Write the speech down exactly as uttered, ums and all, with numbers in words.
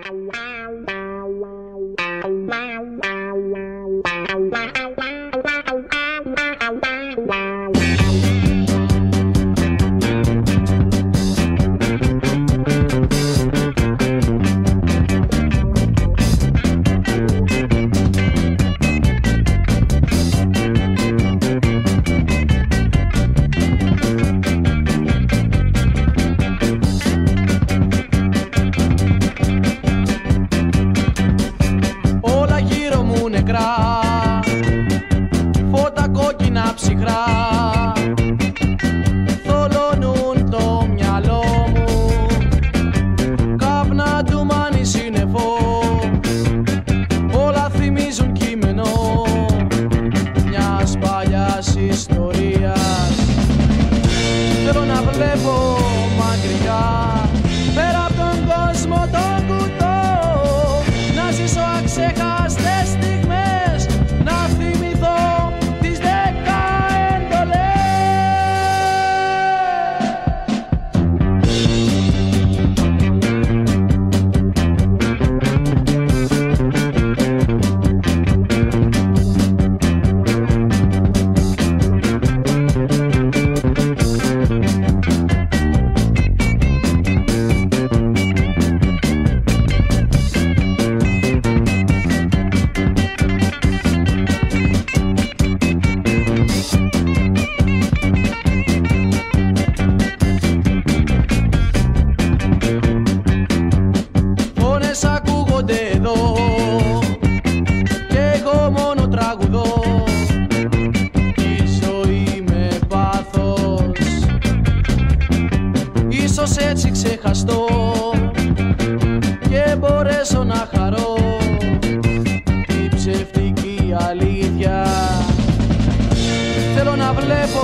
Φώτα κόκκινα ψυχρά θολώνουν το μυαλό μου, κάπνα του μάνι σύννεφο, όλα θυμίζουν κείμενο μιας παλιάς ιστορίας. Θέλω να βλέπω μακριά, πέρα απ' τον κόσμο τον κουτό, να ζήσω αξέχαστες στιγμές, να θυμηθώ τις δέκα εντολές. Ίσως έτσι ξεχαστώ και μπορέσω να χαρώ την ψευτική αλήθεια. Θέλω να βλέπω